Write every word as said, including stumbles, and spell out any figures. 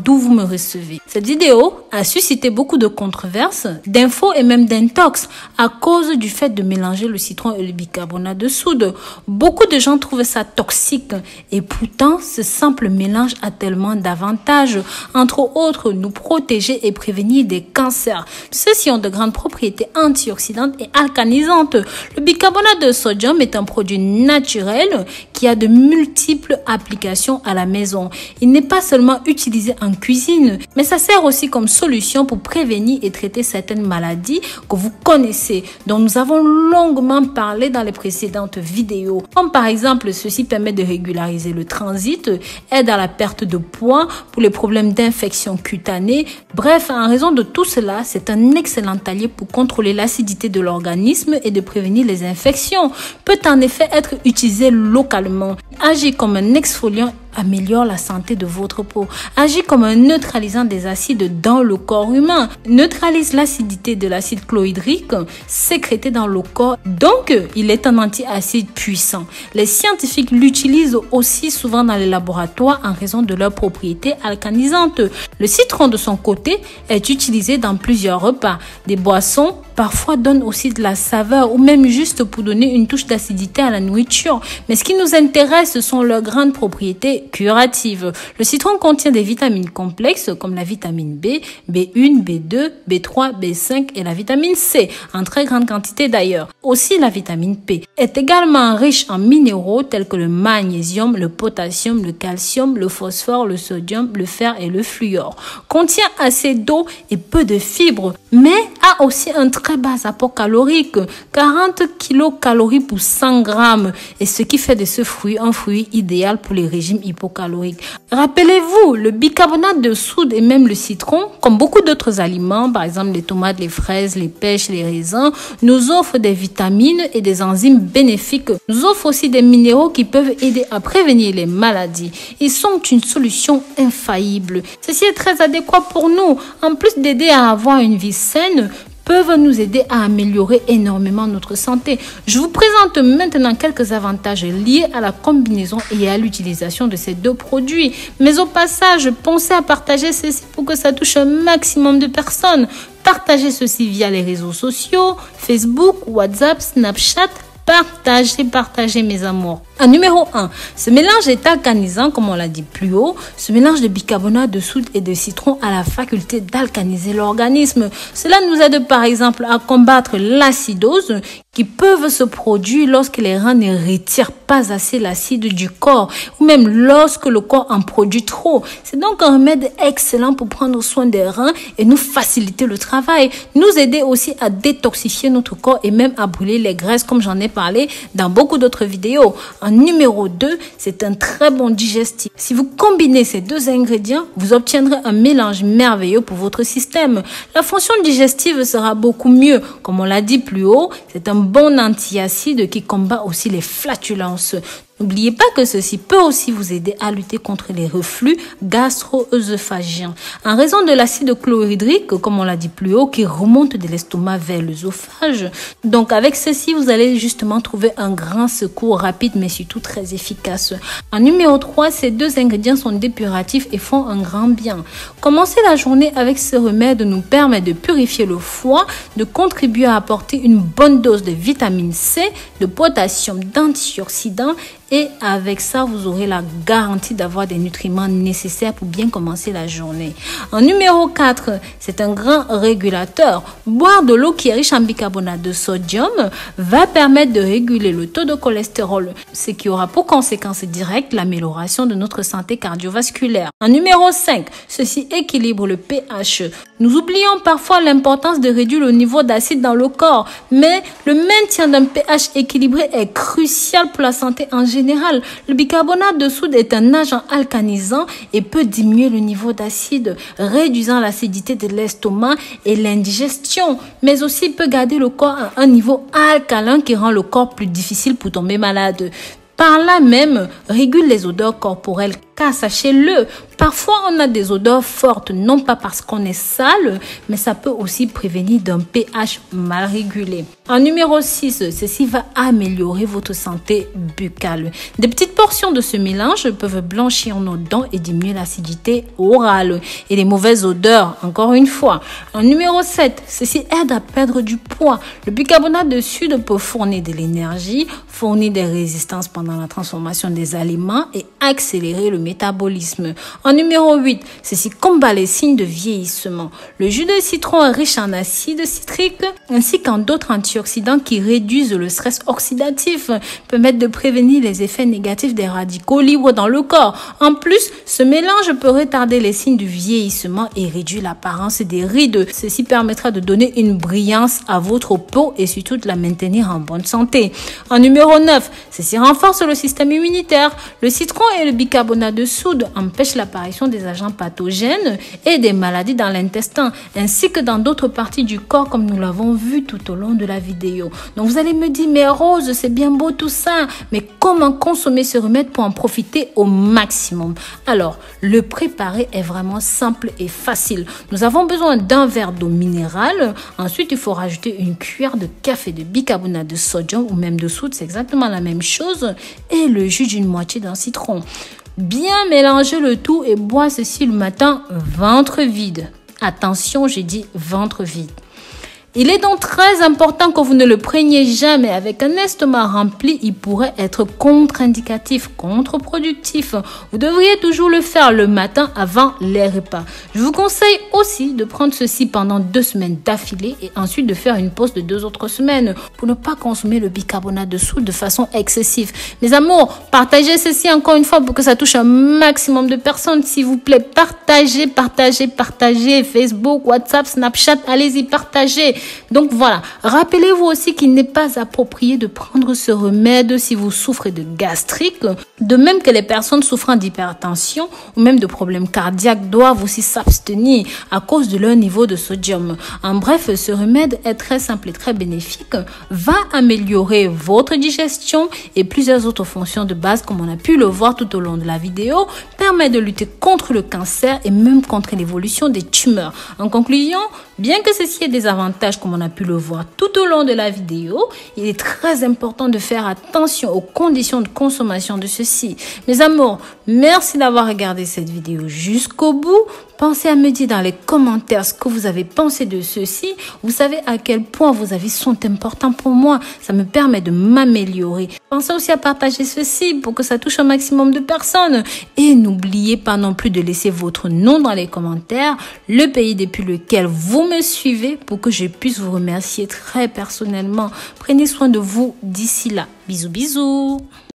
d'où vous me recevez. Cette vidéo a suscité beaucoup de controverses, d'infos et même d'intox à cause du fait de mélanger le citron et le bicarbonate de soude. Beaucoup de gens trouvent ça toxique et pourtant ce simple mélange a tellement d'avantages, entre autres nous protéger et prévenir des cancers. Ceux-ci ont de grandes propriétés antioxydantes et alcanisantes. Le bicarbonate de sodium est un produit naturel qui a de multiples applications à la maison. Il n'est pas seulement utilisé en cuisine, mais ça sert aussi comme solution pour prévenir et traiter certaines maladies que vous connaissez, dont nous avons longuement parlé dans les précédentes vidéos. Comme par exemple, ceci permet de régulariser le transit, aide à la perte de poids pour les problèmes d'infection cutanée. Bref, en raison de tout cela, c'est un excellent allié pour contrôler l'acidité de l'organisme et de prévenir les infections. Peut en effet être utilisé localement, agit comme un exfoliant, améliore la santé de votre peau, agit comme un neutralisant des acides dans le corps humain, neutralise l'acidité de l'acide chlorhydrique sécrété dans le corps, donc il est un antiacide puissant. Les scientifiques l'utilisent aussi souvent dans les laboratoires en raison de leurs propriétés alcanisantes. Le citron de son côté est utilisé dans plusieurs repas, des boissons, parfois donne aussi de la saveur ou même juste pour donner une touche d'acidité à la nourriture. Mais ce qui nous intéresse, ce sont leurs grandes propriétés curatives. Le citron contient des vitamines complexes comme la vitamine B, B un, B deux, B trois, B cinq et la vitamine C, en très grande quantité d'ailleurs. Aussi la vitamine P est également riche en minéraux tels que le magnésium, le potassium, le calcium, le phosphore, le sodium, le fer et le fluor. Contient assez d'eau et peu de fibres, mais a aussi un très bas apport calorique, quarante kilocalories pour cent grammes, et ce qui fait de ce fruit un fruit idéal pour les régimes hypocaloriques. Rappelez-vous, le bicarbonate de soude et même le citron, comme beaucoup d'autres aliments, par exemple les tomates, les fraises, les pêches, les raisins, nous offrent des vitamines et des enzymes bénéfiques, nous offrent aussi des minéraux qui peuvent aider à prévenir les maladies. Ils sont une solution infaillible. Ceci est très adéquat pour nous, en plus d'aider à avoir une vie saine, peuvent nous aider à améliorer énormément notre santé. Je vous présente maintenant quelques avantages liés à la combinaison et à l'utilisation de ces deux produits. Mais au passage, pensez à partager ceci pour que ça touche un maximum de personnes. Partagez ceci via les réseaux sociaux, Facebook, WhatsApp, Snapchat. Partagez, partagez mes amours. En numéro un, ce mélange est alcanisant comme on l'a dit plus haut. Ce mélange de bicarbonate de soude et de citron a la faculté d'alcaniser l'organisme. Cela nous aide par exemple à combattre l'acidose qui peuvent se produire lorsque les reins ne retirent pas assez l'acide du corps ou même lorsque le corps en produit trop. C'est donc un remède excellent pour prendre soin des reins et nous faciliter le travail. Nous aider aussi à détoxifier notre corps et même à brûler les graisses comme j'en ai parlé dans beaucoup d'autres vidéos. En numéro deux, c'est un très bon digestif. Si vous combinez ces deux ingrédients, vous obtiendrez un mélange merveilleux pour votre système. La fonction digestive sera beaucoup mieux. Comme on l'a dit plus haut, c'est un bon antiacide qui combat aussi les flatulences. N'oubliez pas que ceci peut aussi vous aider à lutter contre les reflux gastro-œsophagiens. En raison de l'acide chlorhydrique, comme on l'a dit plus haut, qui remonte de l'estomac vers l'œsophage. Donc avec ceci, vous allez justement trouver un grand secours rapide, mais surtout très efficace. En numéro trois, ces deux ingrédients sont dépuratifs et font un grand bien. Commencer la journée avec ce remède nous permet de purifier le foie, de contribuer à apporter une bonne dose de vitamine C, de potassium, d'antioxydants. Et avec ça, vous aurez la garantie d'avoir des nutriments nécessaires pour bien commencer la journée. En numéro quatre, c'est un grand régulateur. Boire de l'eau qui est riche en bicarbonate de sodium va permettre de réguler le taux de cholestérol, ce qui aura pour conséquence directe l'amélioration de notre santé cardiovasculaire. En numéro cinq, ceci équilibre le pH. Nous oublions parfois l'importance de réduire le niveau d'acide dans le corps, mais le maintien d'un pH équilibré est crucial pour la santé en général. Le bicarbonate de soude est un agent alcanisant et peut diminuer le niveau d'acide, réduisant l'acidité de l'estomac et l'indigestion, mais aussi peut garder le corps à un niveau alcalin qui rend le corps plus difficile pour tomber malade. Par là même, régule les odeurs corporelles caca, sachez-le. Parfois, on a des odeurs fortes, non pas parce qu'on est sale, mais ça peut aussi prévenir d'un pH mal régulé. En numéro six, ceci va améliorer votre santé buccale. Des petites portions de ce mélange peuvent blanchir nos dents et diminuer l'acidité orale et les mauvaises odeurs, encore une fois. En numéro sept, ceci aide à perdre du poids. Le bicarbonate de soude peut fournir de l'énergie, fournir des résistances pendant la transformation des aliments et accélérer le métabolisme. En numéro huit, ceci combat les signes de vieillissement. Le jus de citron est riche en acide citrique ainsi qu'en d'autres antioxydants qui réduisent le stress oxydatif, permettent de prévenir les effets négatifs des radicaux libres dans le corps. En plus, ce mélange peut retarder les signes du vieillissement et réduire l'apparence des rides. Ceci permettra de donner une brillance à votre peau et surtout de la maintenir en bonne santé. En numéro neuf, ceci renforce le système immunitaire. Le citron et le bicarbonate de soude empêchent l'apparition des agents pathogènes et des maladies dans l'intestin, ainsi que dans d'autres parties du corps, comme nous l'avons vu tout au long de la vidéo. Donc vous allez me dire, mais Rose, c'est bien beau tout ça, mais comment consommer ce remède pour en profiter au maximum? Alors, le préparer est vraiment simple et facile. Nous avons besoin d'un verre d'eau minérale. Ensuite, il faut rajouter une cuillère de café de bicarbonate de sodium ou même de soude, c'est exactement la même chose, et le jus d'une moitié d'un citron. Bien mélanger le tout et boire ceci le matin, ventre vide. Attention, j'ai dit ventre vide. Il est donc très important que vous ne le preniez jamais. Avec un estomac rempli, il pourrait être contre-indicatif, contre-productif. Vous devriez toujours le faire le matin avant les repas. Je vous conseille aussi de prendre ceci pendant deux semaines d'affilée et ensuite de faire une pause de deux autres semaines pour ne pas consommer le bicarbonate de soude de façon excessive. Mes amours, partagez ceci encore une fois pour que ça touche un maximum de personnes. S'il vous plaît, partagez, partagez, partagez. Facebook, WhatsApp, Snapchat, allez-y, partagez. Donc voilà, rappelez-vous aussi qu'il n'est pas approprié de prendre ce remède si vous souffrez de gastrique, de même que les personnes souffrant d'hypertension ou même de problèmes cardiaques doivent aussi s'abstenir à cause de leur niveau de sodium. En bref, ce remède est très simple et très bénéfique, va améliorer votre digestion et plusieurs autres fonctions de base comme on a pu le voir tout au long de la vidéo, permet de lutter contre le cancer et même contre l'évolution des tumeurs. En conclusion, bien que ceci ait des avantages comme on a pu le voir tout au long de la vidéo, il est très important de faire attention aux conditions de consommation de ceci. Mes amours, merci d'avoir regardé cette vidéo jusqu'au bout. Pensez à me dire dans les commentaires ce que vous avez pensé de ceci. Vous savez à quel point vos avis sont importants pour moi. Ça me permet de m'améliorer. Pensez aussi à partager ceci pour que ça touche un maximum de personnes. Et n'oubliez pas non plus de laisser votre nom dans les commentaires, le pays depuis lequel vous me suivez pour que je puisse vous remercier très personnellement. Prenez soin de vous d'ici là. Bisous, bisous.